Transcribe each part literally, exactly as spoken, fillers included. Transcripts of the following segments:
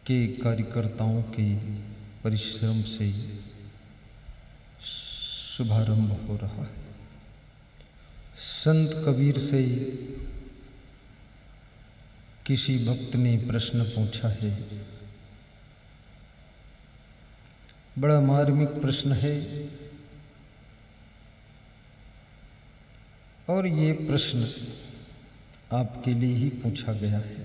के कार्यकर्ताओं के परिश्रम से शुभारंभ हो रहा है। संत कबीर से किसी भक्त ने प्रश्न पूछा है, बड़ा मार्मिक प्रश्न है, और ये प्रश्न आपके लिए ही पूछा गया है।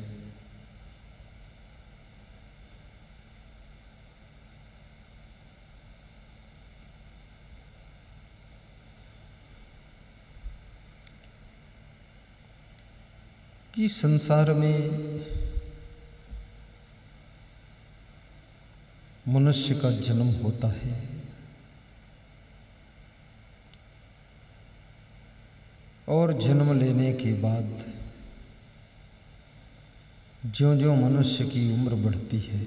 कि संसार में मनुष्य का जन्म होता है और जन्म लेने के बाद ज्यों-ज्यों मनुष्य की उम्र बढ़ती है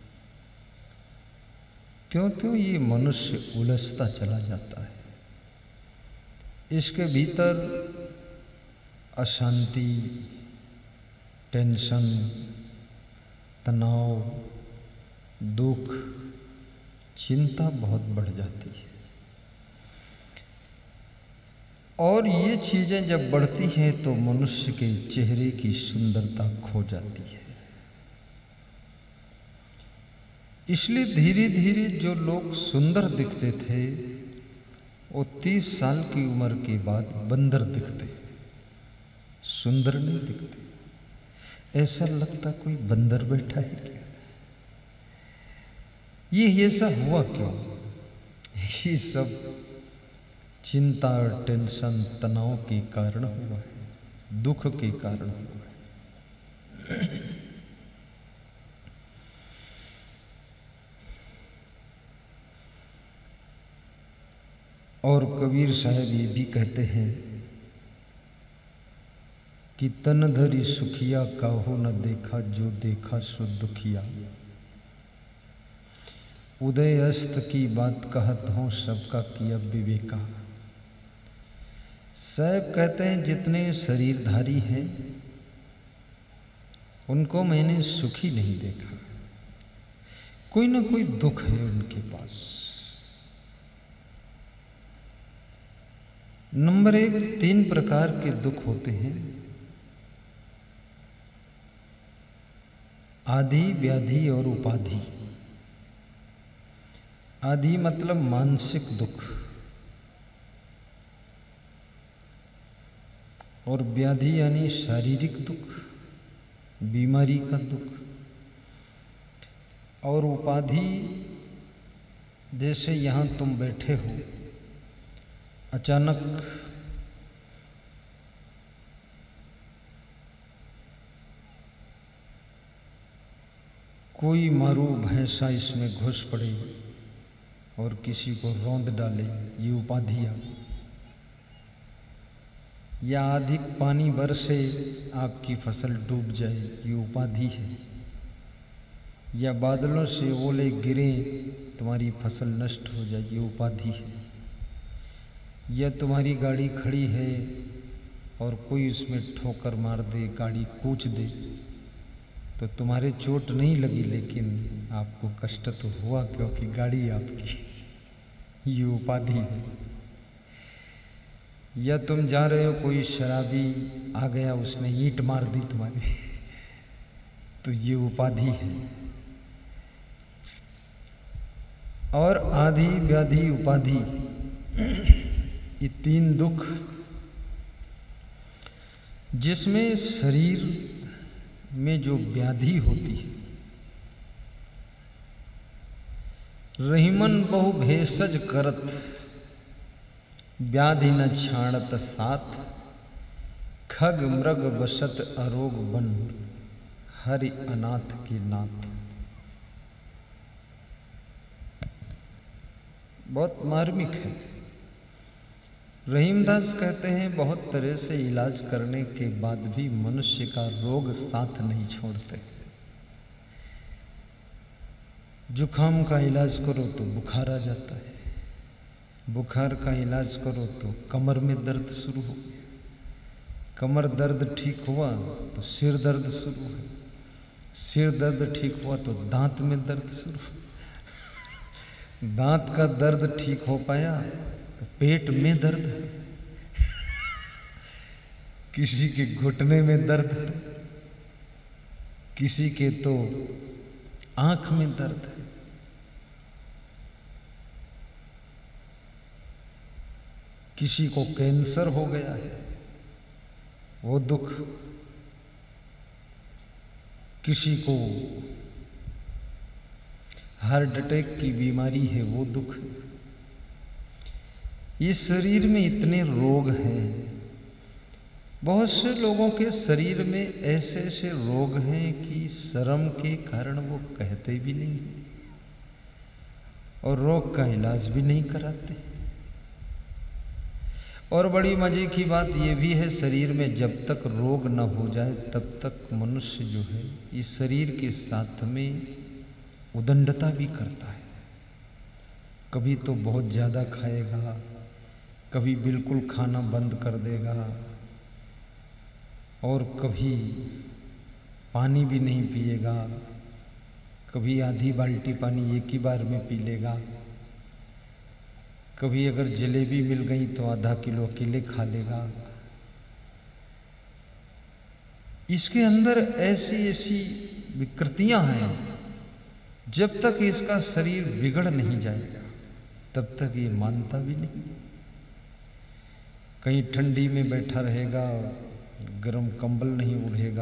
त्यों-त्यों ये मनुष्य उलझता चला जाता है। इसके भीतर अशांति, टेंशन, तनाव, दुख, चिंता बहुत बढ़ जाती है। और ये चीज़ें जब बढ़ती हैं तो मनुष्य के चेहरे की सुंदरता खो जाती है। इसलिए धीरे धीरे जो लोग सुंदर दिखते थे वो तीस साल की उम्र के बाद बंदर दिखते, सुंदर नहीं दिखते। ऐसा लगता कोई बंदर बैठा है क्या? ये ऐसा हुआ क्यों? ये सब चिंता, टेंशन, तनाव के कारण हुआ है, दुख के कारण हुआ है। और कबीर साहब ये भी कहते हैं कि तन धरी सुखिया काहो न देखा, जो देखा सो दुखिया। उदय अस्त की बात कहत हूँ, सबका किया विवेका। साहब कहते हैं जितने शरीरधारी हैं उनको मैंने सुखी नहीं देखा, कोई ना कोई दुख है उनके पास। नंबर एक, तीन प्रकार के दुख होते हैं, आदि, व्याधि और उपाधि। आदि मतलब मानसिक दुख, और व्याधि यानी शारीरिक दुख, बीमारी का दुख। और उपाधि जैसे यहाँ तुम बैठे हो, अचानक कोई मारू भैंसा इसमें घुस पड़े और किसी को रौंद डाले, ये उपाधि आ गई। या अधिक पानी बरसे आपकी फसल डूब जाए, ये उपाधि है। या बादलों से ओले गिरे तुम्हारी फसल नष्ट हो जाए, ये उपाधि है। या तुम्हारी गाड़ी खड़ी है और कोई उसमें ठोकर मार दे, गाड़ी कूच दे, तो तुम्हारे चोट नहीं लगी लेकिन आपको कष्ट तो हुआ क्योंकि गाड़ी आपकी, ये उपाधि है। या तुम जा रहे हो, कोई शराबी आ गया, उसने ईंट मार दी तुम्हारी, तो ये उपाधि है। और आदि, व्याधि, उपाधि, ये तीन दुख जिसमें शरीर में जो व्याधि होती है, रहीमन बहु भेषज करत, व्याधि न छाड़त साथ, खग मृग बसत अरोग बन, हरि अनाथ के नाथ। बहुत मार्मिक है। रहीमदास कहते हैं बहुत तरह से इलाज करने के बाद भी मनुष्य का रोग साथ नहीं छोड़ते। जुखाम का इलाज करो तो बुखार आ जाता है, बुखार का इलाज करो तो कमर में दर्द शुरू हो गया, कमर दर्द ठीक हुआ तो सिर दर्द शुरू है, सिर दर्द ठीक हुआ तो दांत में दर्द शुरू, दांत का दर्द ठीक हो पाया तो पेट में दर्द है, किसी के घुटने में दर्द है, किसी के तो आंख में दर्द है। किसी को कैंसर हो गया है, वो दुख, किसी को हार्ट अटैक की बीमारी है, वो दुख। इस शरीर में इतने रोग हैं, बहुत से लोगों के शरीर में ऐसे ऐसे रोग हैं कि शर्म के कारण वो कहते भी नहीं और रोग का इलाज भी नहीं कराते। और बड़ी मजे की बात यह भी है, शरीर में जब तक रोग न हो जाए तब तक मनुष्य जो है इस शरीर के साथ में उदंडता भी करता है। कभी तो बहुत ज़्यादा खाएगा, कभी बिल्कुल खाना बंद कर देगा, और कभी पानी भी नहीं पिएगा, कभी आधी बाल्टी पानी एक ही बार में पी लेगा, कभी अगर जलेबी मिल गई तो आधा किलो अकेले खा लेगा। इसके अंदर ऐसी ऐसी विकृतियां हैं, जब तक इसका शरीर बिगड़ नहीं जाएगा तब तक ये मानता भी नहीं। कहीं ठंडी में बैठा रहेगा, गर्म कंबल नहीं उड़ेगा,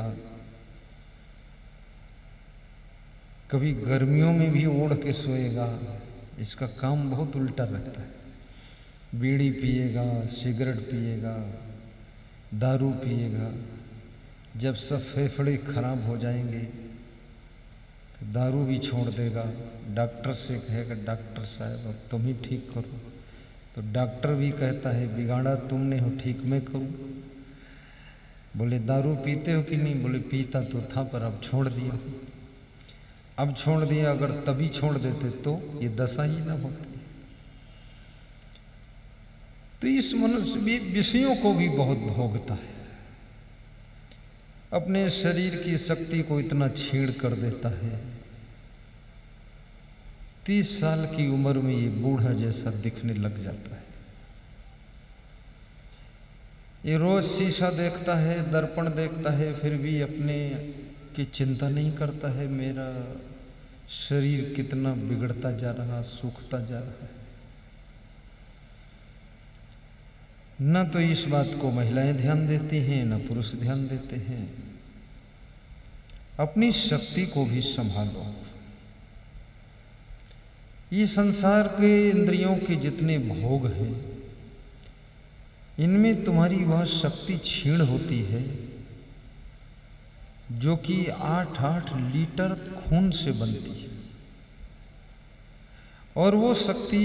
कभी गर्मियों में भी ओढ़ के सोएगा। इसका काम बहुत उल्टा रहता है। बीड़ी पिएगा, सिगरेट पिएगा, दारू पिएगा। जब सब फेफड़े खराब हो जाएंगे तो दारू भी छोड़ देगा। डॉक्टर से कहेगा, डॉक्टर साहब अब तुम ही ठीक करो, तो डॉक्टर भी कहता है बिगाड़ा तुमने हो, ठीक मैं करूं। बोले दारू पीते हो कि नहीं? बोले पीता तो था पर अब छोड़ दिया। अब छोड़ दिया, अगर तभी छोड़ देते तो ये दशा ही ना होती। तो इस मनुष्य भी विषयों को भी बहुत भोगता है, अपने शरीर की शक्ति को इतना छीण कर देता है। तीस साल की उम्र में ये बूढ़ा जैसा दिखने लग जाता है। ये रोज शीशा देखता है, दर्पण देखता है, फिर भी अपने की चिंता नहीं करता है मेरा शरीर कितना बिगड़ता जा रहा, सूखता जा रहा है। न तो इस बात को महिलाएं ध्यान देती हैं, न पुरुष ध्यान देते हैं। अपनी शक्ति को भी संभालो। ये संसार के इंद्रियों के जितने भोग हैं, इनमें तुम्हारी वह शक्ति क्षीण होती है जो कि आठ आठ लीटर खून से बनती है, और वो शक्ति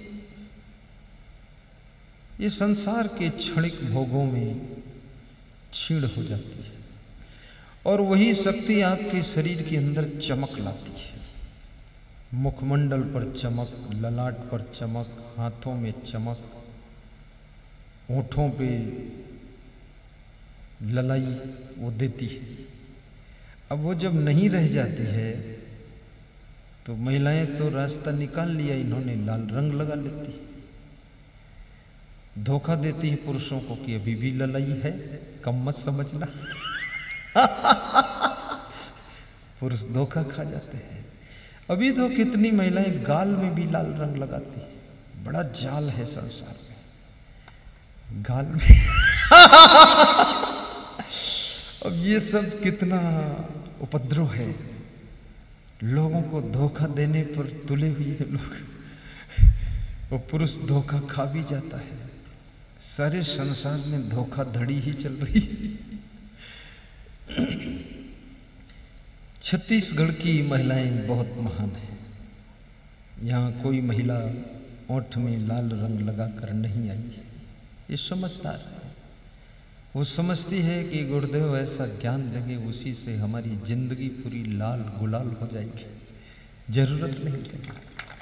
ये संसार के क्षणिक भोगों में क्षीण हो जाती है, और वही शक्ति आपके शरीर के अंदर चमक लाती है। मुखमंडल पर चमक, ललाट पर चमक, हाथों में चमक, होठों पे ललाई वो देती है। अब वो जब नहीं रह जाती है तो महिलाएं तो रास्ता निकाल लिया इन्होंने, लाल रंग लगा लेती है, धोखा देती है पुरुषों को कि अभी भी ललाई है, कम मत समझना। पुरुष धोखा खा जाते हैं। अभी तो कितनी महिलाएं गाल में भी लाल रंग लगाती है। बड़ा जाल है संसार में, गाल में। अब ये सब कितना उपद्रव है, लोगों को धोखा देने पर तुले हुए हैं लोग। वो पुरुष धोखा खा भी जाता है। सारे संसार में धोखाधड़ी ही चल रही है। छत्तीसगढ़ की महिलाएं बहुत महान हैं। यहाँ कोई महिला ओठ में लाल रंग लगाकर नहीं आई है। ये समझदार है। वो समझती है कि गुरुदेव ऐसा ज्ञान देंगे, उसी से हमारी जिंदगी पूरी लाल गुलाल हो जाएगी, जरूरत नहीं है।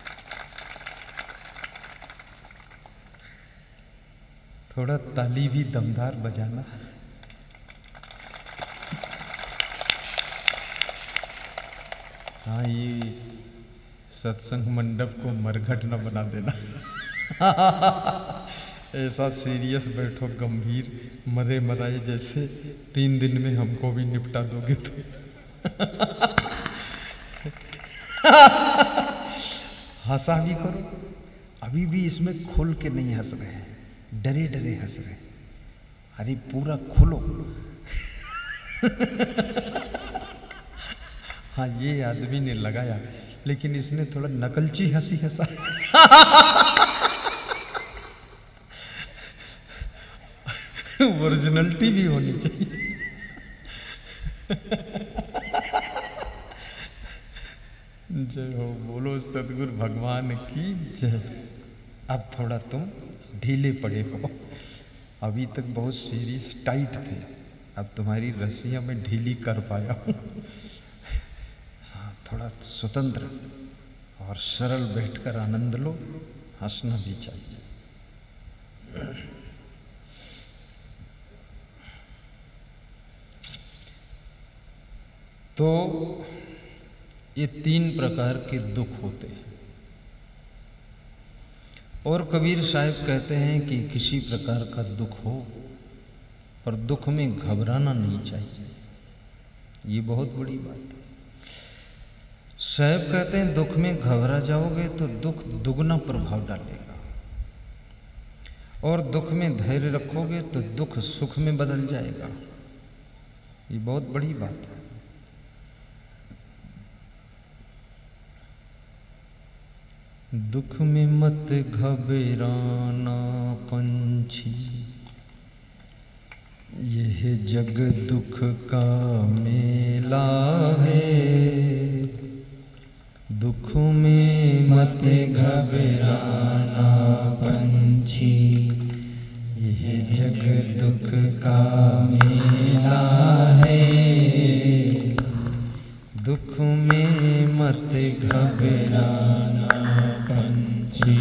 थोड़ा ताली भी दमदार बजाना। हाँ, ये सत्संग मंडप को मरघट न बना देना। ऐसा सीरियस बैठो, गंभीर, मरे मराए जैसे, तीन दिन में हमको भी निपटा दोगे तो। हंसा भी करो, अभी भी इसमें खुल के नहीं हंस रहे हैं, डरे डरे हंस रहे हैं। अरे पूरा खुलो। हाँ, ये आदमी ने लगाया, लेकिन इसने थोड़ा नकलची हंसी हंसा। ओरिजिनलिटी भी होनी चाहिए। जय हो, बोलो सतगुरु भगवान की जय। अब थोड़ा तुम ढीले पड़े हो, अभी तक बहुत सीरियस टाइट थे, अब तुम्हारी रस्सियां मैं ढीली कर पाया हूँ। हाँ, थोड़ा स्वतंत्र और सरल बैठकर आनंद लो, हंसना भी चाहिए। तो ये तीन प्रकार के दुख होते हैं, और कबीर साहब कहते हैं कि किसी प्रकार का दुख हो पर दुख में घबराना नहीं चाहिए। ये बहुत बड़ी बात है। साहब कहते हैं दुख में घबरा जाओगे तो दुख दुगना प्रभाव डालेगा, और दुख में धैर्य रखोगे तो दुख सुख में बदल जाएगा। ये बहुत बड़ी बात है। दुख में मत घबराना पंछी, यह जग दुख का मेला है। दुख में मत घबराना पंछी, यह जग दुख का मेला है। दुख में मत घबराना पंछी,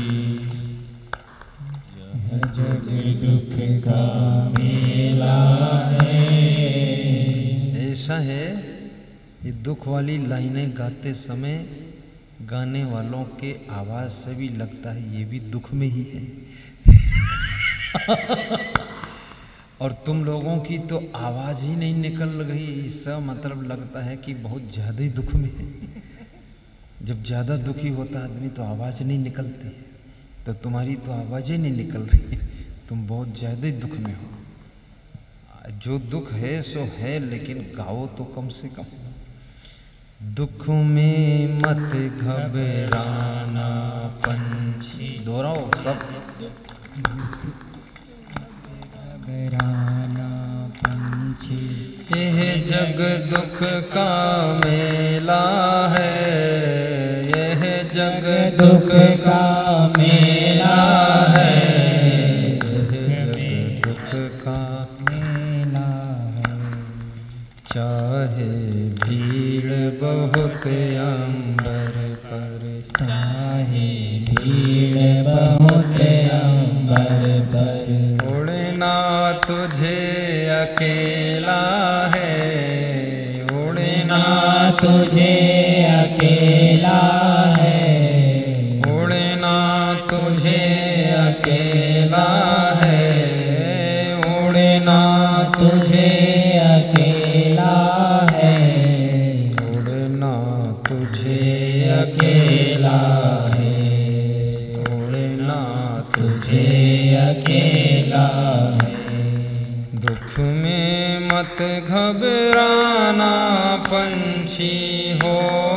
यह जग दुख का मेला है। ऐसा है, ये दुख वाली लाइनें गाते समय गाने वालों के आवाज से भी लगता है ये भी दुख में ही है। और तुम लोगों की तो आवाज ही नहीं निकल रही, इसका मतलब लगता है कि बहुत ज्यादा ही दुख में है। जब ज्यादा दुखी होता आदमी तो आवाज नहीं निकलती, तो तुम्हारी तो आवाजें नहीं निकल रही है, तुम बहुत ज्यादा ही दुख में हो। जो दुख है सो है, लेकिन गाओ तो कम से कम। दुख में मत घबराना पंछी, दोहराओ सब। घबराना पंछी, यह जग दुख का मेला है। यह जग दुख का मेला है। यह जग दुख का मेला है। चाहे भीड़ बहुत अंबर पर, चाहे भीड़ बहुत अंबर पर, उड़ना तुझे अकेला है। उड़ना तुझे अकेला है। उड़ना तुझे अकेला है। उड़ना तुझे अकेला है। उड़ना तुझे अकेला है। उड़ना तुझे अकेला है। दुख में मत घबराना पंछी हो।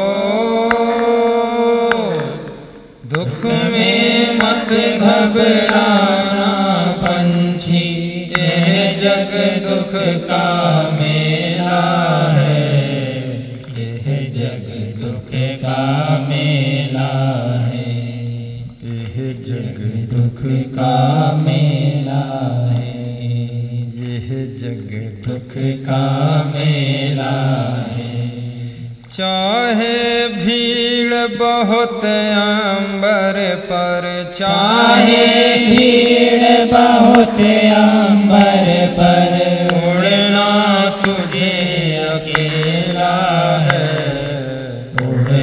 दुख में मत घबराना पंछी, यह जग दुख का मेला है। यह जग दुख का मेला है। यह जग दुख का मेला है। यह जग दुख का मेला है। चाहे भीड़ बहुत अंबर पर, चाहे भीड़ बहुत अंबर पर, उड़ना तुझे अकेला है। उड़ना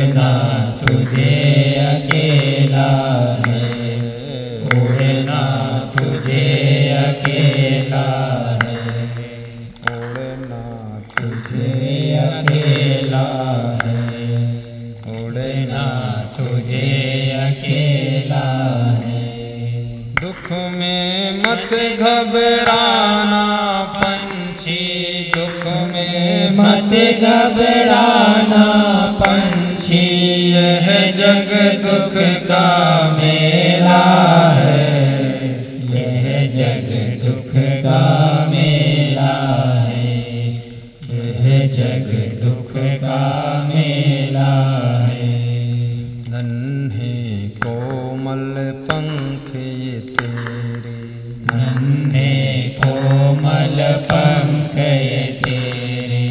अकेला है, उड़ना तुझे अकेला है। दुख में मत घबराना पंछी, दुख में मत घबराना पंछी, यह जग दुख का मेला है, यह जग दुख का मेला है, यह जग दुख का मेला है। नन्हे कोमल पंख ये तेरे, नन्हे कोमल पंख ये तेरे,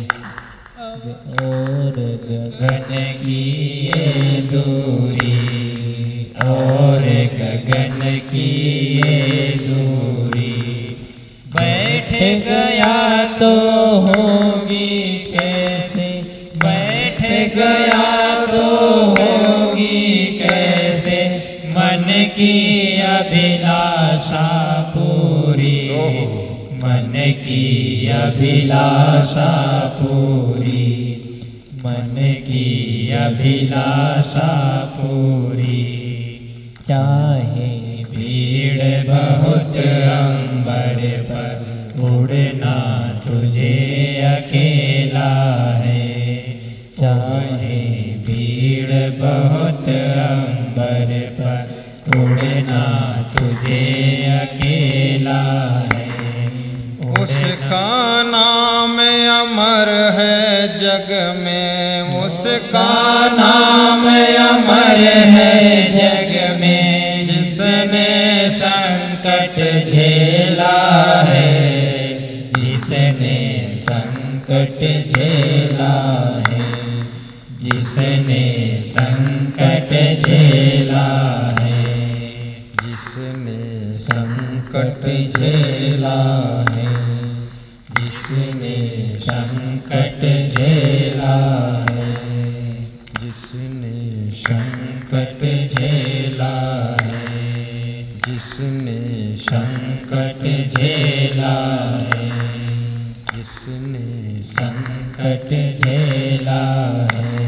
और गगन की ये दूरी, और गगन की ये दूरी, बैठ गया तो होगी कैसे, बैठ गया तो होगी कैसे, मन की अभिलाषा पूरी, मन की अभिलाषा पूरी, मन की अभिलाषा पूरी। चाहे भीड़ बहुत अंबर पर, उड़ना तुझे अकेला है, चाहे भीड़ बहुत अंबर पर, उड़ना तुझे अकेला है। उसका नाम अमर है जग में, उसका नाम अमर है जग में, जिसने संकट झेला है, जिसने संकट झेला है, जिसने संकट झेला है, जिसने संकट झेला है, जिसने संकट झेला है, जिसने संकट झेला है, जिसने संकट झेला है, जिसने संकट झेला है।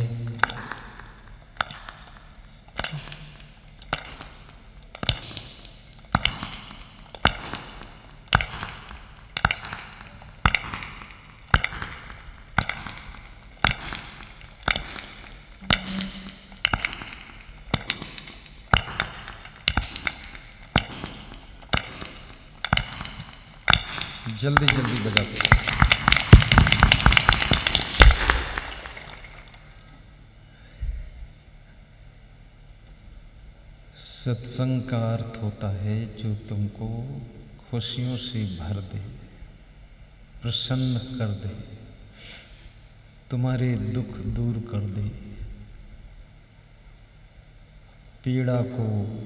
जल्दी जल्दी बजाते। सत्संग का अर्थ होता है जो तुमको खुशियों से भर दे, प्रसन्न कर दे, तुम्हारे दुख दूर कर दे, पीड़ा को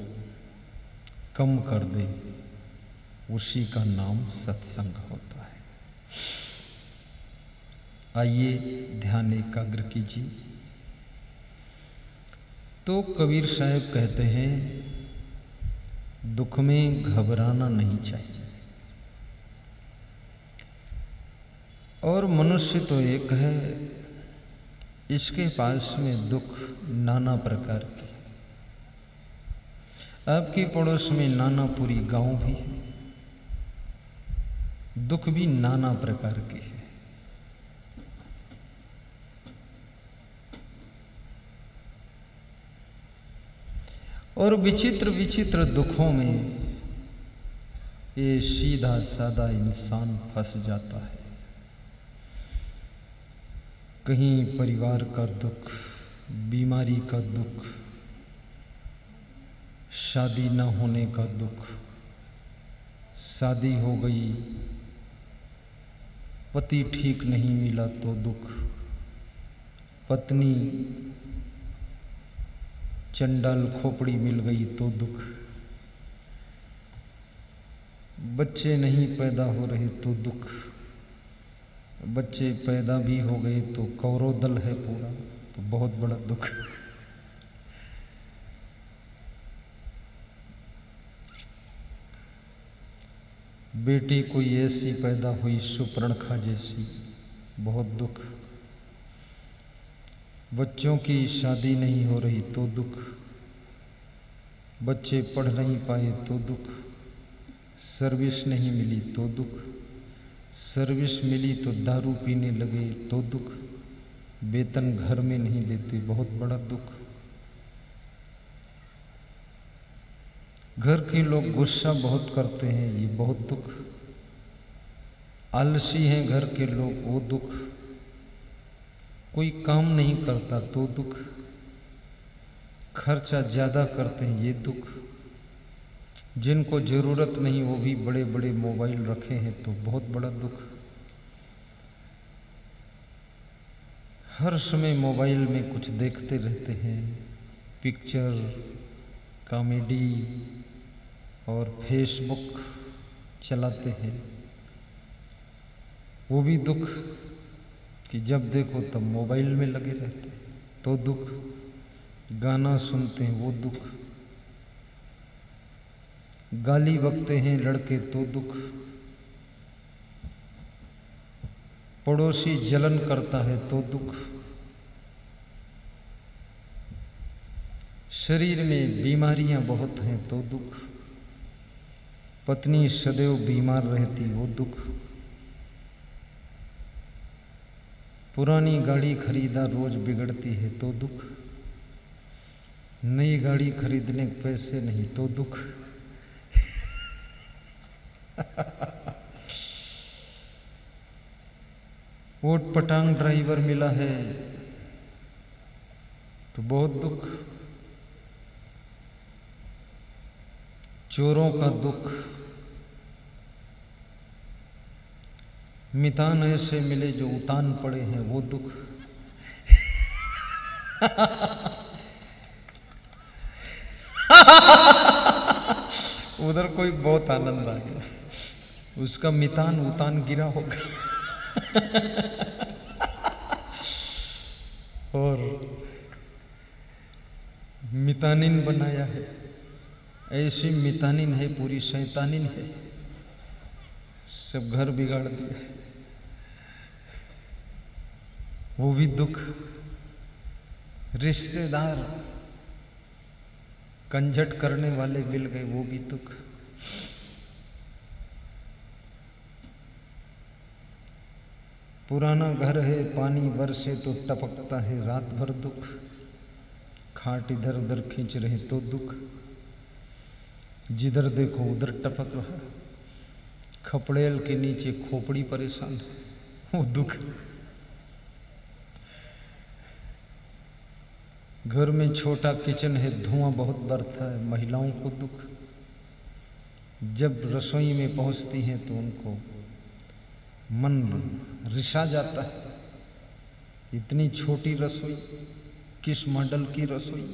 कम कर दे, उसी का नाम सत्संग होता है। आइए ध्यान एकाग्र कीजिए। तो कबीर साहब कहते हैं दुख में घबराना नहीं चाहिए। और मनुष्य तो एक है, इसके पास में दुख नाना प्रकार के। आपके पड़ोस में नानापुरी गांव भी है, दुख भी नाना प्रकार के हैं। और विचित्र विचित्र दुखों में ये सीधा साधा इंसान फंस जाता है। कहीं परिवार का दुख, बीमारी का दुख, शादी न होने का दुख, शादी हो गई, पति ठीक नहीं मिला तो दुख, पत्नी चंडाल खोपड़ी मिल गई तो दुख, बच्चे नहीं पैदा हो रहे तो दुख, बच्चे पैदा भी हो गए तो कौरोदल है पूरा, तो बहुत बड़ा दुख। बेटी कोई ऐसी पैदा हुई सुपर्णखा जैसी, बहुत दुख। बच्चों की शादी नहीं हो रही तो दुख, बच्चे पढ़ नहीं पाए तो दुख, सर्विस नहीं मिली तो दुख, सर्विस मिली तो दारू पीने लगे तो दुख, वेतन घर में नहीं देते बहुत बड़ा दुख। घर के लोग गुस्सा बहुत करते हैं ये बहुत दुख, आलसी हैं घर के लोग वो दुख, कोई काम नहीं करता तो दुख, खर्चा ज़्यादा करते हैं ये दुख, जिनको ज़रूरत नहीं वो भी बड़े बड़े मोबाइल रखे हैं तो बहुत बड़ा दुख। हर समय मोबाइल में कुछ देखते रहते हैं, पिक्चर, कॉमेडी और फेसबुक चलाते हैं, वो भी दुख कि जब देखो तब मोबाइल में लगे रहते हैं तो दुख, गाना सुनते हैं वो दुख, गाली बकते हैं लड़के तो दुख, पड़ोसी जलन करता है तो दुख, शरीर में बीमारियां बहुत हैं तो दुख, पत्नी सदैव बीमार रहती वो दुख, पुरानी गाड़ी खरीदा रोज बिगड़ती है तो दुख, नई गाड़ी खरीदने के पैसे नहीं तो दुख। ऊट पटांग ड्राइवर मिला है तो बहुत दुख, चोरों का दुख, मितान ऐसे मिले जो उतान पड़े हैं वो दुख। उधर कोई बहुत आनंद आ गया, उसका मितान उतान गिरा होगा। और मितानिन बनाया है, ऐसी मितानिन है पूरी शैतानिन है, सब घर बिगाड़ दिया है वो भी दुख। रिश्तेदार कंझट करने वाले मिल गए वो भी दुख। पुराना घर है पानी बरसे तो टपकता है रात भर दुख, खाट इधर उधर खींच रहे तो दुख, जिधर देखो उधर टपक रहा, खपड़ेल के नीचे खोपड़ी परेशान है वो दुख। घर में छोटा किचन है धुआं बहुत बढ़ता है महिलाओं को दुख, जब रसोई में पहुंचती हैं तो उनको मन रिसा जाता है, इतनी छोटी रसोई, किस मॉडल की रसोई।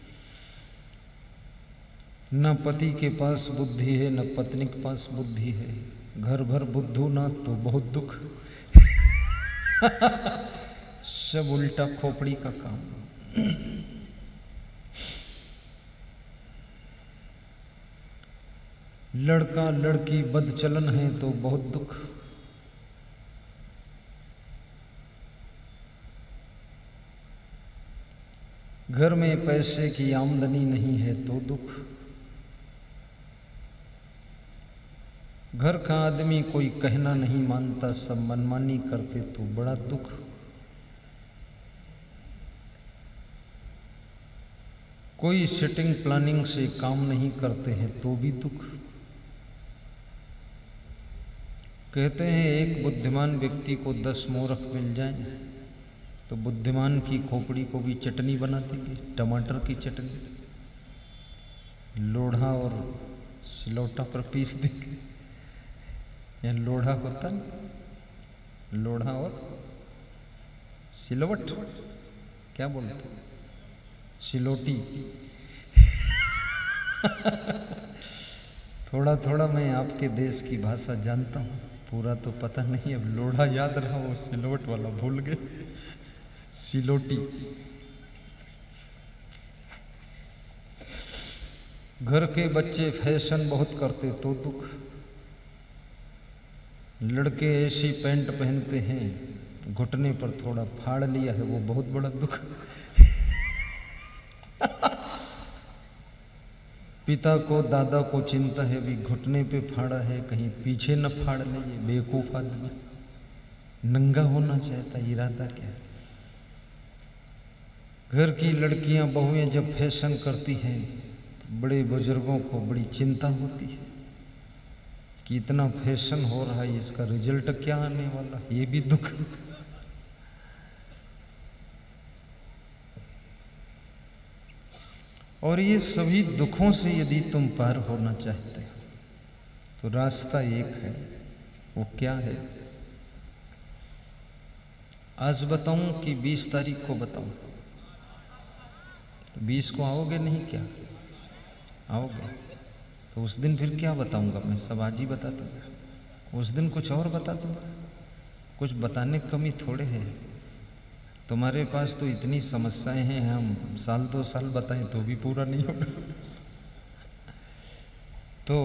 न पति के पास बुद्धि है न पत्नी के पास बुद्धि है, घर भर बुद्धू ना तो बहुत दुख। सब उल्टा खोपड़ी का काम। लड़का लड़की बदचलन है तो बहुत दुख, घर में पैसे की आमदनी नहीं है तो दुख, घर का आदमी कोई कहना नहीं मानता सब मनमानी करते तो बड़ा दुख। कोई सेटिंग प्लानिंग से काम नहीं करते हैं तो भी दुख। कहते हैं एक बुद्धिमान व्यक्ति को दस मूर्ख मिल जाएं तो बुद्धिमान की खोपड़ी को भी चटनी बना देंगे, टमाटर की चटनी, लोढ़ा और सिलौटा पर पीस देंगे। यह लोढ़ा होता है, लोढ़ा और सिलवट क्या बोलते हैं, सिलोटी। थोड़ा थोड़ा मैं आपके देश की भाषा जानता हूँ, पूरा तो पता नहीं, अब लोढ़ा याद रहा वो सिलवट वाला भूल गए। सिलोटी। घर के बच्चे फैशन बहुत करते तो दुख, लड़के ऐसी पैंट पहनते हैं घुटने पर थोड़ा फाड़ लिया है, वो बहुत बड़ा दुख। पिता को दादा को चिंता है, भी घुटने पे फाड़ा है, कहीं पीछे न फाड़ ले। ये बेवकूफ आदमी नंगा होना चाहता, इरादा क्या है? घर की लड़कियां बहुएं जब फैशन करती हैं तो बड़े बुजुर्गों को बड़ी चिंता होती है कि इतना फैशन हो रहा है, इसका रिजल्ट क्या आने वाला, ये भी दुख। और ये सभी दुखों से यदि तुम पार होना चाहते हो तो रास्ता एक है। वो क्या है? आज बताऊं कि बीस तारीख को बताऊं? तो बीस को आओगे नहीं क्या? आओगे तो उस दिन फिर क्या बताऊंगा मैं? सब आज ही बता दूंगा। उस दिन कुछ और बता दूंगा। कुछ बताने की कमी थोड़े है। तुम्हारे पास तो इतनी समस्याएं हैं, हम साल दो साल बताएं तो भी पूरा नहीं होगा। तो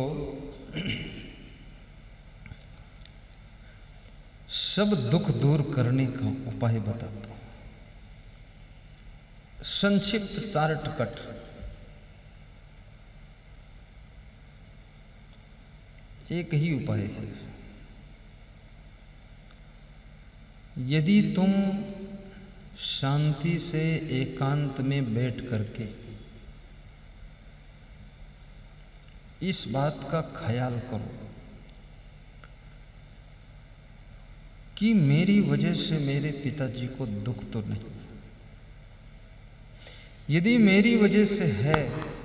सब दुख दूर करने का उपाय बताता हूं। संक्षिप्त शॉर्टकट। एक ही उपाय है। यदि तुम शांति से एकांत में बैठ करके इस बात का ख्याल करो कि मेरी वजह से मेरे पिताजी को दुख तो नहीं, यदि मेरी वजह से है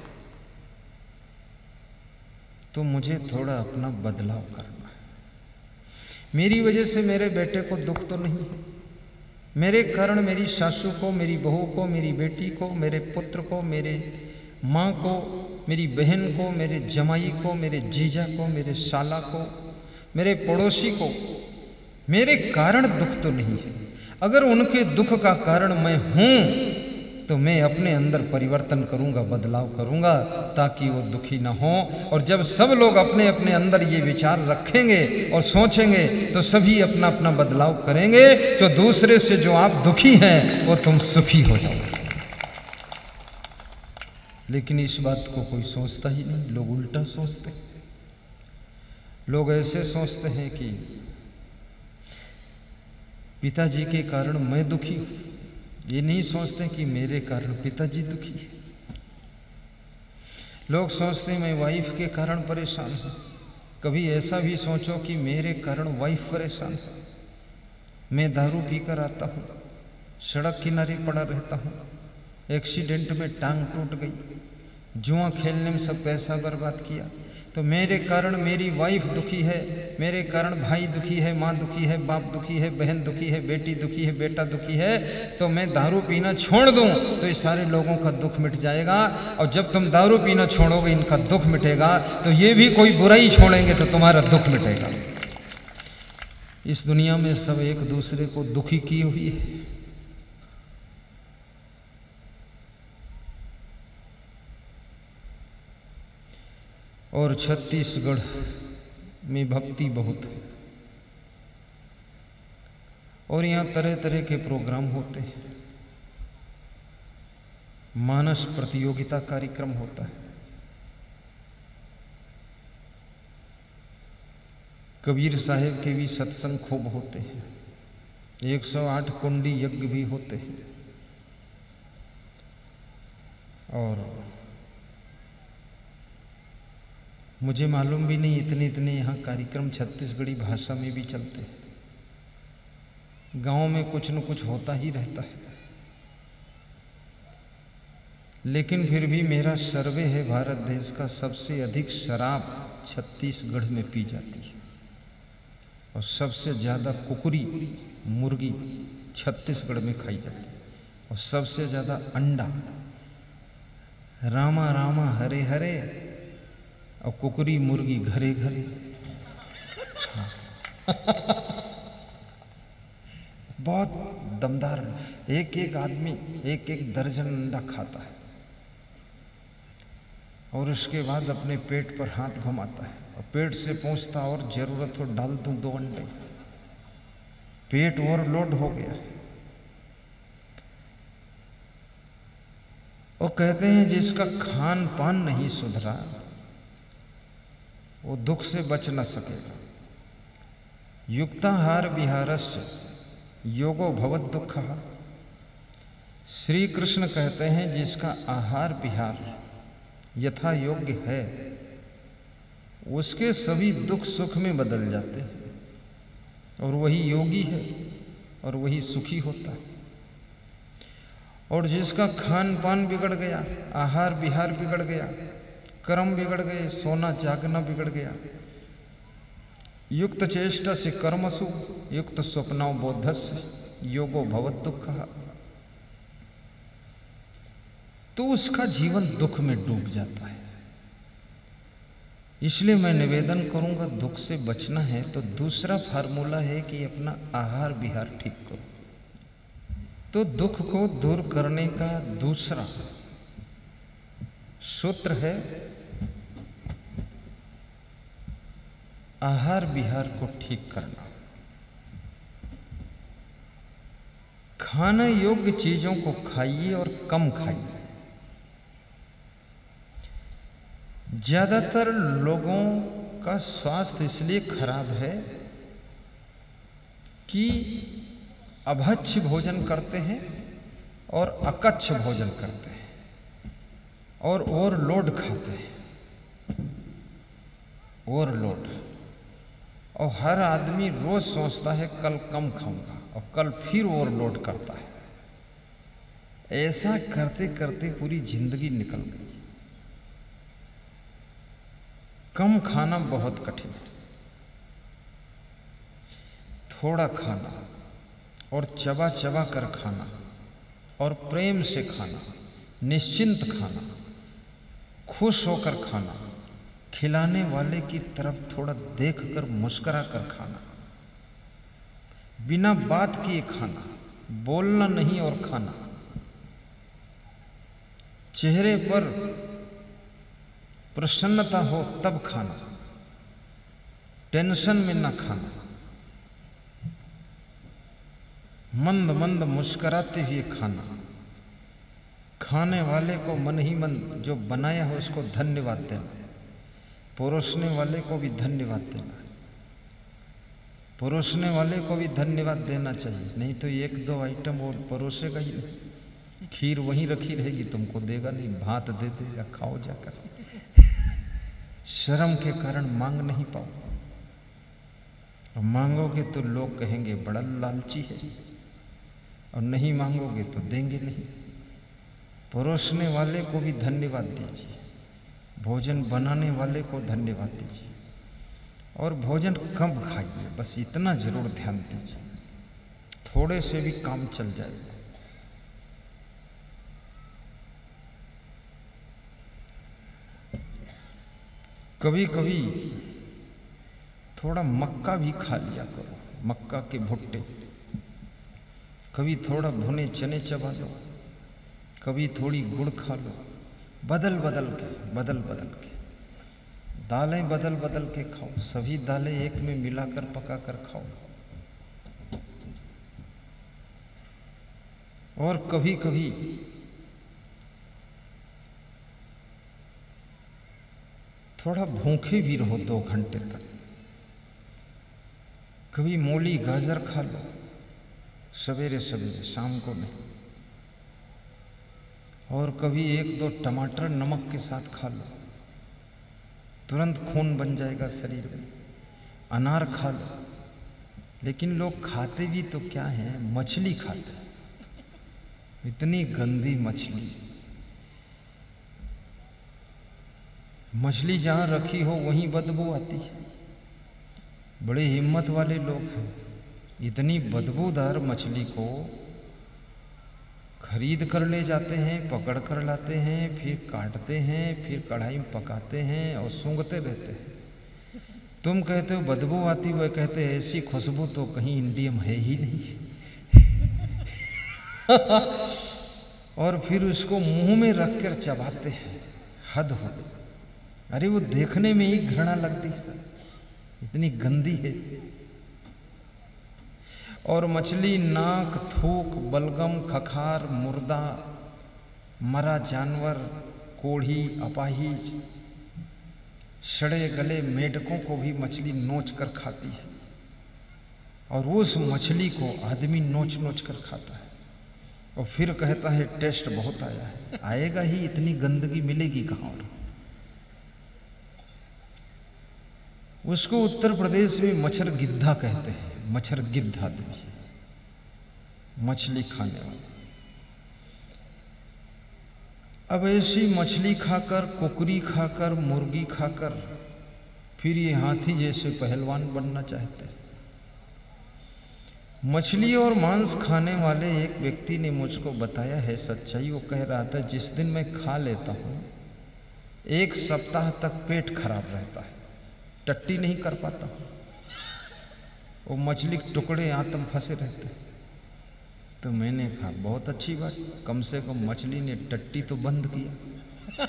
तो मुझे थोड़ा अपना बदलाव करना है। मेरी वजह से मेरे बेटे को दुख तो नहीं है, मेरे कारण मेरी सासू को, मेरी बहू को, मेरी बेटी को, मेरे पुत्र को, मेरे माँ को, मेरी बहन को, मेरे जमाई को, मेरे जीजा को, मेरे साला को, मेरे पड़ोसी को मेरे कारण दुख तो नहीं है। अगर उनके दुख का कारण मैं हूँ तो मैं अपने अंदर परिवर्तन करूंगा, बदलाव करूंगा ताकि वो दुखी ना हो। और जब सब लोग अपने अपने अंदर ये विचार रखेंगे और सोचेंगे तो सभी अपना अपना बदलाव करेंगे। जो दूसरे से जो आप दुखी हैं वो तुम सुखी हो जाओगे। लेकिन इस बात को कोई सोचता ही नहीं। लोग उल्टा सोचते। लोग ऐसे सोचते हैं कि पिताजी के कारण मैं दुखी हूं। ये नहीं सोचते कि मेरे कारण पिताजी दुखी है। लोग सोचते हैं मैं वाइफ के कारण परेशान हूँ। कभी ऐसा भी सोचो कि मेरे कारण वाइफ परेशान है। मैं दारू पीकर आता हूँ, सड़क किनारे पड़ा रहता हूँ, एक्सीडेंट में टांग टूट गई, जुआ खेलने में सब पैसा बर्बाद किया, तो मेरे कारण मेरी वाइफ दुखी है, मेरे कारण भाई दुखी है, माँ दुखी है, बाप दुखी है, बहन दुखी है, बेटी दुखी है, बेटा दुखी है, तो मैं दारू पीना छोड़ दूं तो ये सारे लोगों का दुख मिट जाएगा। और जब तुम दारू पीना छोड़ोगे इनका दुख मिटेगा, तो ये भी कोई बुराई छोड़ेंगे तो तुम्हारा दुख मिटेगा। इस दुनिया में सब एक दूसरे को दुखी किए हुई है। और छत्तीसगढ़ में भक्ति बहुत है और यहाँ तरह तरह के प्रोग्राम होते हैं। मानस प्रतियोगिता कार्यक्रम होता है, कबीर साहेब के भी सत्संग खूब होते हैं, एक सौ आठ कुंडी यज्ञ भी होते हैं। और मुझे मालूम भी नहीं इतने इतने यहाँ कार्यक्रम छत्तीसगढ़ी भाषा में भी चलते हैं। गांव में कुछ न कुछ होता ही रहता है। लेकिन फिर भी मेरा सर्वे है, भारत देश का सबसे अधिक शराब छत्तीसगढ़ में पी जाती है और सबसे ज़्यादा कुकुरी मुर्गी छत्तीसगढ़ में खाई जाती है और सबसे ज़्यादा अंडा रामा रामा हरे हरे और कुकुरी मुर्गी घरे घरे। बहुत दमदार। एक एक आदमी एक एक दर्जन अंडा खाता है और उसके बाद अपने पेट पर हाथ घुमाता है और पेट से पूछता और जरूरत हो डाल दूं दो अंडे। पेट ओवरलोड हो गया। और कहते हैं जिसका खान पान नहीं सुधरा वो दुख से बच न सकेगा। युक्ताहार विहारस्य योगो भवत दुःखः। श्री कृष्ण कहते हैं जिसका आहार विहार यथा योग्य है उसके सभी दुख सुख में बदल जाते हैं, और वही योगी है और वही सुखी होता है। और जिसका खान पान बिगड़ गया, आहार विहार बिगड़ गया, कर्म बिगड़ गए, सोना जागना बिगड़ गया, युक्त चेष्टा से कर्मसु युक्त स्वप्नों बोधस्य योगो भवत दुःखः, तो उसका जीवन दुख में डूब जाता है। इसलिए मैं निवेदन करूंगा, दुख से बचना है तो दूसरा फार्मूला है कि अपना आहार विहार ठीक करो। तो दुख को दूर करने का दूसरा सूत्र है आहार विहार को ठीक करना। खाने योग्य चीजों को खाइए और कम खाइए। ज्यादातर लोगों का स्वास्थ्य इसलिए खराब है कि अभक्ष्य भोजन करते हैं और अकच्छ भोजन करते हैं और ओवरलोड खाते हैं, ओवरलोड। और हर आदमी रोज सोचता है कल कम खाऊंगा और कल फिर ओवरलोड करता है। ऐसा करते करते पूरी जिंदगी निकल गई। कम खाना बहुत कठिन है। थोड़ा खाना और चबा चबा कर खाना और प्रेम से खाना, निश्चिंत खाना, खुश होकर खाना, खिलाने वाले की तरफ थोड़ा देखकर मुस्कुरा कर खाना, बिना बात किए खाना, बोलना नहीं और खाना, चेहरे पर प्रसन्नता हो तब खाना, टेंशन में ना खाना, मंद मंद मुस्कुराते हुए खाना, खाने वाले को मन ही मन जो बनाया हो उसको धन्यवाद देना, परोसने वाले को भी धन्यवाद देना, परोसने वाले को भी धन्यवाद देना चाहिए। नहीं तो एक दो आइटम वो परोसेगा ही नहीं, खीर वहीं रखी रहेगी, तुमको देगा नहीं, भात दे दे या खाओ जाकर। शर्म के कारण मांग नहीं पाओ, और मांगोगे तो लोग कहेंगे बड़ा लालची है, और नहीं मांगोगे तो देंगे नहीं। परोसने वाले को भी धन्यवाद दीजिए, भोजन बनाने वाले को धन्यवाद दीजिए, और भोजन कम खाइए, बस इतना जरूर ध्यान दीजिए, थोड़े से भी काम चल जाएगा। कभी कभी थोड़ा मक्का भी खा लिया करो, मक्का के भुट्टे, कभी थोड़ा भुने चने चबा लो, कभी थोड़ी गुड़ खा लो, बदल बदल के बदल बदल के दालें बदल बदल के खाओ, सभी दालें एक में मिलाकर पकाकर खाओ। और कभी कभी थोड़ा भूखे भी रहो दो घंटे तक, कभी मूली गाजर खा लो सवेरे सवेरे, शाम को नहीं, और कभी एक दो टमाटर नमक के साथ खा लो, तुरंत खून बन जाएगा शरीर में। अनार खा लो। लेकिन लोग खाते भी तो क्या है, मछली खाते हैं, इतनी गंदी मछली। मछली जहाँ रखी हो वहीं बदबू आती है। बड़े हिम्मत वाले लोग हैं, इतनी बदबूदार मछली को खरीद कर ले जाते हैं, पकड़ कर लाते हैं, फिर काटते हैं, फिर कढ़ाई में पकाते हैं और सूंघते रहते हैं। तुम कहते हो बदबू आती, वह कहते हैं ऐसी खुशबू तो कहीं इंडिया में है ही नहीं। और फिर उसको मुंह में रख कर चबाते हैं, हद हो गई। अरे वो देखने में ही घृणा लगती है सर, इतनी गंदी है। और मछली नाक, थूक, बलगम, खखार, मुर्दा, मरा जानवर, कोढ़ी, अपाहिज, सड़े गले मेढकों को भी मछली नोच कर खाती है और उस मछली को आदमी नोच नोच कर खाता है और फिर कहता है टेस्ट बहुत आया है। आएगा ही, इतनी गंदगी मिलेगी कहाँ। और उसको उत्तर प्रदेश में मच्छर गिद्धा कहते हैं। मच्छर गिद्ध आदमी, मछली खाने वाला। अब ऐसी मछली खाकर, कुकरी खाकर, मुर्गी खाकर फिर ये हाथी जैसे पहलवान बनना चाहते हैं। मछली और मांस खाने वाले एक व्यक्ति ने मुझको बताया है सच्चाई। वो कह रहा था जिस दिन मैं खा लेता हूँ एक सप्ताह तक पेट खराब रहता है, टट्टी नहीं कर पाता हूँ। वो मछली के टुकड़े आत्म फंसे रहते हैं। तो मैंने कहा बहुत अच्छी बात, कम से कम मछली ने टट्टी तो बंद किया।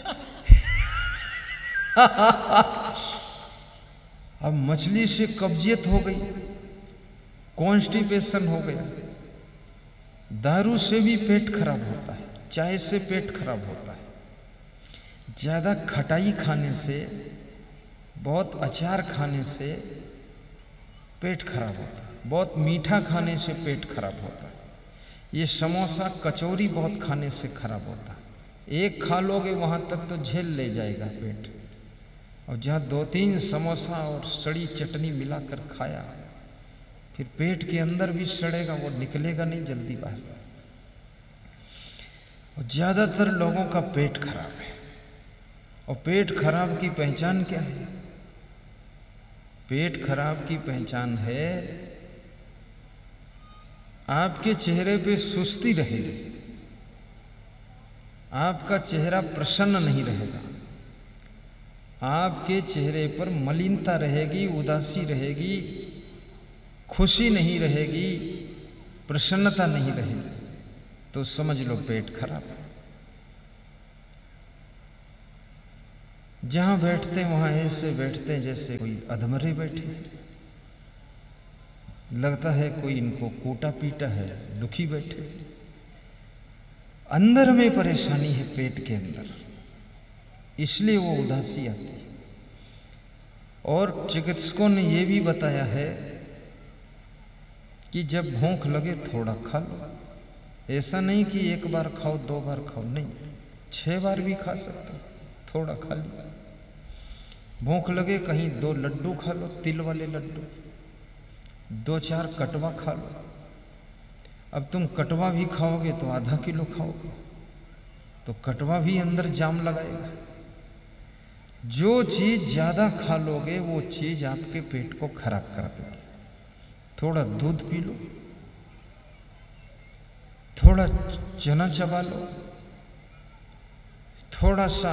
अब मछली से कब्जियत हो गई, कॉन्स्टिपेशन हो गया। दारू से भी पेट खराब होता है, चाय से पेट खराब होता है, ज़्यादा खटाई खाने से, बहुत अचार खाने से पेट खराब होता है, बहुत मीठा खाने से पेट खराब होता है। ये समोसा कचौरी बहुत खाने से खराब होता है। एक खा लोगे वहाँ तक तो झेल ले जाएगा पेट, और जहाँ दो तीन समोसा और सड़ी चटनी मिलाकर खाया फिर पेट के अंदर भी सड़ेगा, वो निकलेगा नहीं जल्दी बाहर। और ज़्यादातर लोगों का पेट खराब है। और पेट खराब की पहचान क्या है? पेट खराब की पहचान है आपके चेहरे पे सुस्ती रहेगी, आपका चेहरा प्रसन्न नहीं रहेगा, आपके चेहरे पर मलिनता रहेगी, उदासी रहेगी, खुशी नहीं रहेगी, प्रसन्नता नहीं रहेगी, तो समझ लो पेट खराब है। जहां बैठते वहां ऐसे बैठते हैं जैसे कोई अधमरे बैठे, लगता है कोई इनको कूटा पीटा है, दुखी बैठे। अंदर में परेशानी है पेट के अंदर, इसलिए वो उदासी आती है। और चिकित्सकों ने ये भी बताया है कि जब भूख लगे थोड़ा खा लो। ऐसा नहीं कि एक बार खाओ दो बार खाओ, नहीं, छह बार भी खा सकते हो, थोड़ा खा लिया। भूख लगे कहीं दो लड्डू खा लो, तिल वाले लड्डू, दो चार कटवा खा लो। अब तुम कटवा भी खाओगे तो आधा किलो खाओगे, तो कटवा भी अंदर जाम लगाएगा। जो चीज ज्यादा खा लोगे वो चीज आपके पेट को खराब कर देगी। थोड़ा दूध पी लो, थोड़ा चना चबा लो, थोड़ा सा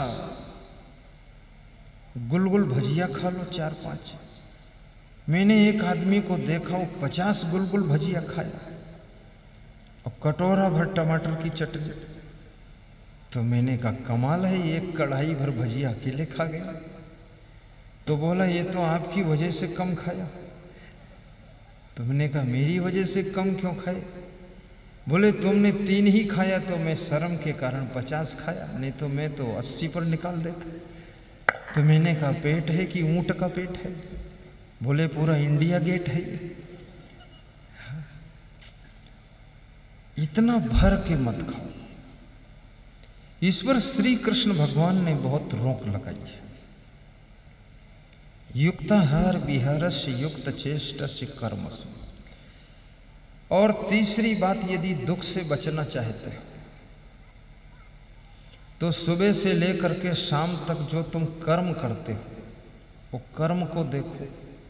गुलगुल भजिया खा लो, चार पांच। मैंने एक आदमी को देखा वो पचास गुलगुल भजिया खाया और कटोरा भर टमाटर की चटनी। तो मैंने कहा कमाल है, एक कढ़ाई भर भजिया अकेले खा गया। तो बोला ये तो आपकी वजह से कम खाया। तो मैंने कहा मेरी वजह से कम क्यों खाए? बोले तुमने तीन ही खाया तो मैं शर्म के कारण पचास खाया, नहीं तो मैं तो अस्सी पर निकाल देता। तो मैंने कहा पेट है कि ऊंट का पेट है? बोले पूरा इंडिया गेट है। इतना भर के मत खाओ। इस पर श्री कृष्ण भगवान ने बहुत रोक लगाई है। युक्ताहार विहारस्य युक्त चेष्टस्य कर्मसु। और तीसरी बात, यदि दुख से बचना चाहते हो तो सुबह से लेकर के शाम तक जो तुम कर्म करते हो वो कर्म को देखो,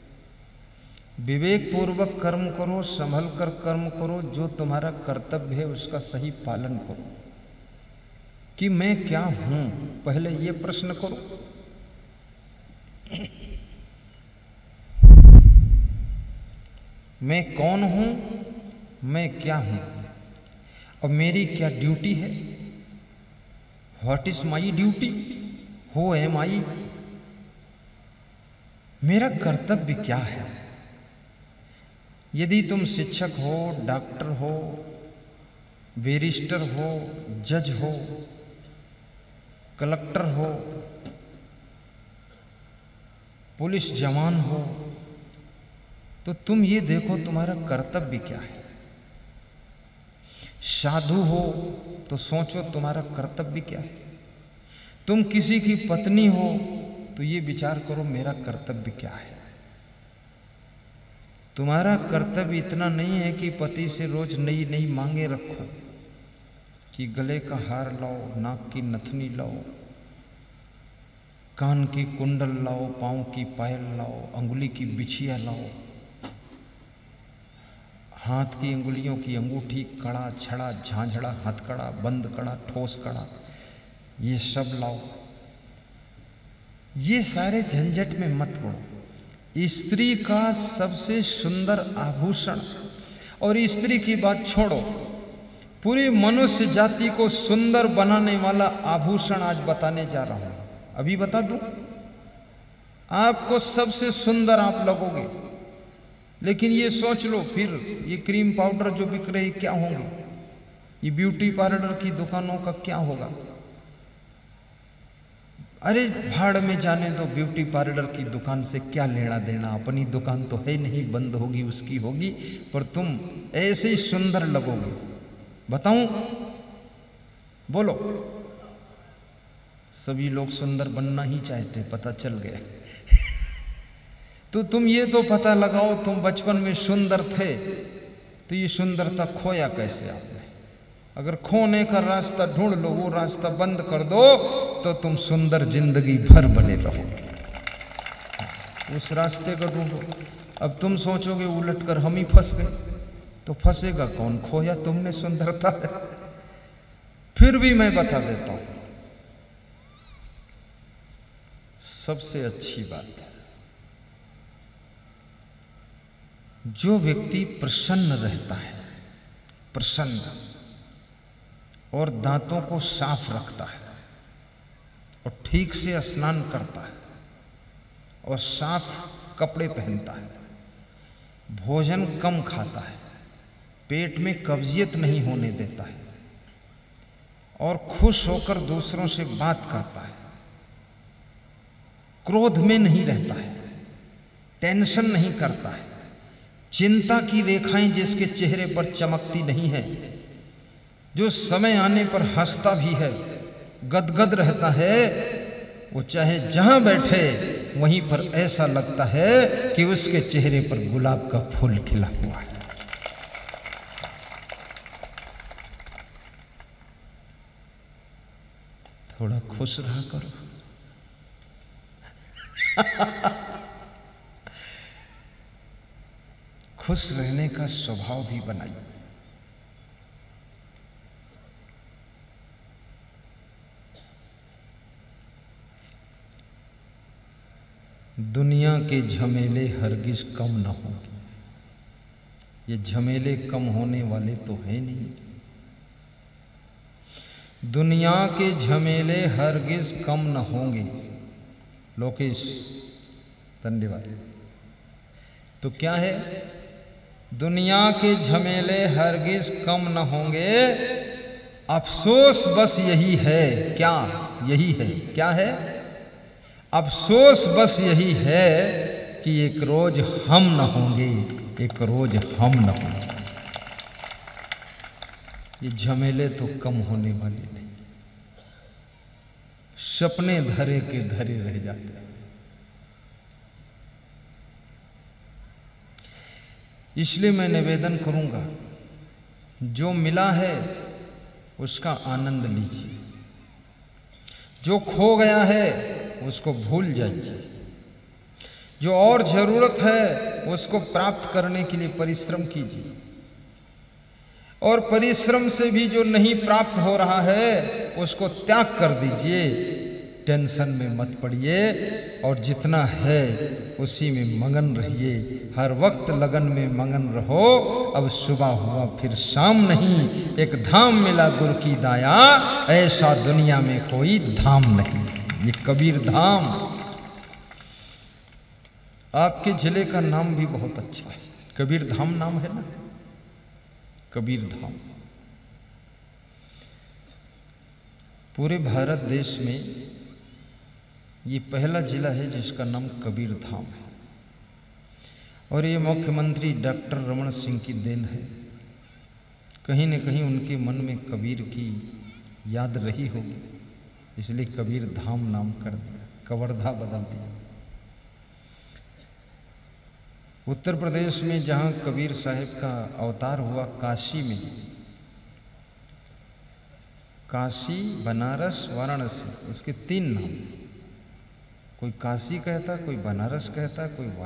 विवेक पूर्वक कर्म करो, संभल कर कर्म करो। जो तुम्हारा कर्तव्य है उसका सही पालन करो। कि मैं क्या हूं, पहले ये प्रश्न करो। मैं कौन हूं, मैं क्या हूं, और मेरी क्या ड्यूटी है? What is my duty, who am I, मेरा कर्तव्य क्या है? यदि तुम शिक्षक हो, डॉक्टर हो, बैरिस्टर हो, जज हो, कलेक्टर हो, पुलिस जवान हो, तो तुम ये देखो तुम्हारा कर्तव्य क्या है। साधु हो तो सोचो तुम्हारा कर्तव्य क्या है। तुम किसी की पत्नी हो तो ये विचार करो मेरा कर्तव्य क्या है। तुम्हारा कर्तव्य इतना नहीं है कि पति से रोज नई नई मांगे रखो, कि गले का हार लाओ, नाक की नथनी लाओ, कान की कुंडल लाओ, पाँव की पायल लाओ, अंगुली की बिछिया लाओ, हाथ की अंगुलियों की अंगूठी, कड़ा, छड़ा, झांझड़ा, हथकड़ा, बंद कड़ा, ठोस कड़ा, ये सब लाओ। ये सारे झंझट में मत पड़ो। स्त्री का सबसे सुंदर आभूषण, और स्त्री की बात छोड़ो, पूरी मनुष्य जाति को सुंदर बनाने वाला आभूषण आज बताने जा रहा हूं। अभी बता दूं, आपको सबसे सुंदर आप लगोगे, लेकिन ये सोच लो फिर ये क्रीम पाउडर जो बिक रही क्या होंगे, ये ब्यूटी पार्लर की दुकानों का क्या होगा। अरे भाड़ में जाने दो, ब्यूटी पार्लर की दुकान से क्या लेना देना, अपनी दुकान तो है नहीं, बंद होगी उसकी होगी, पर तुम ऐसे ही सुंदर लगोगे। बताऊं? बोलो। सभी लोग सुंदर बनना ही चाहते, पता चल गया। तो तुम ये तो पता लगाओ, तुम बचपन में सुंदर थे तो ये सुंदरता खोया कैसे आपने। अगर खोने का रास्ता ढूंढ लो, वो रास्ता बंद कर दो, तो तुम सुंदर जिंदगी भर बने रहोगे। उस रास्ते को ढूंढो। अब तुम सोचोगे उलट कर हम ही फंस गए, तो फंसेगा कौन? खोया तुमने सुंदरता है। फिर भी मैं बता देता हूं, सबसे अच्छी बात है, जो व्यक्ति प्रसन्न रहता है, प्रसन्न, और दांतों को साफ रखता है, और ठीक से स्नान करता है, और साफ कपड़े पहनता है, भोजन कम खाता है, पेट में कब्जियत नहीं होने देता है, और खुश होकर दूसरों से बात करता है, क्रोध में नहीं रहता है, टेंशन नहीं करता है, चिंता की रेखाएं जिसके चेहरे पर चमकती नहीं है, जो समय आने पर हंसता भी है, गदगद रहता है, वो चाहे जहां बैठे वहीं पर ऐसा लगता है कि उसके चेहरे पर गुलाब का फूल खिला हुआ है। थोड़ा खुश रहा करो। खुश रहने का स्वभाव भी बनाइए। दुनिया के झमेले हरगिज कम न होंगे। ये झमेले कम होने वाले तो हैं नहीं। दुनिया के झमेले हरगिज कम न होंगे। लोकेश, धन्यवाद। तो क्या है? दुनिया के झमेले हरगिज कम न होंगे, अफसोस बस यही है। क्या यही है? क्या है? अफसोस बस यही है कि एक रोज हम न होंगे, एक रोज हम न होंगे। ये झमेले तो कम होने वाले नहीं, सपने धरे के धरे रह जाते हैं। इसलिए मैं निवेदन करूंगा, जो मिला है उसका आनंद लीजिए, जो खो गया है उसको भूल जाइए, जो और जरूरत है उसको प्राप्त करने के लिए परिश्रम कीजिए, और परिश्रम से भी जो नहीं प्राप्त हो रहा है उसको त्याग कर दीजिए। टेंशन में मत पड़िए, और जितना है उसी में मगन रहिए। हर वक्त लगन में मगन रहो। अब सुबह हुआ फिर शाम नहीं, एक धाम मिला गुरु की दाया, ऐसा दुनिया में कोई धाम नहीं। ये कबीर धाम। आपके जिले का नाम भी बहुत अच्छा है, कबीर धाम नाम है ना, कबीर धाम। पूरे भारत देश में ये पहला जिला है जिसका नाम कबीर धाम है, और ये मुख्यमंत्री डॉक्टर रमन सिंह की देन है। कहीं न कहीं उनके मन में कबीर की याद रही होगी, इसलिए कबीर धाम नाम कर दिया, कवर्धा बदल दिया। उत्तर प्रदेश में जहाँ कबीर साहिब का अवतार हुआ, काशी में, काशी, बनारस, वाराणसी, इसके तीन नाम। कोई काशी कहता, कोई बनारस कहता, कोई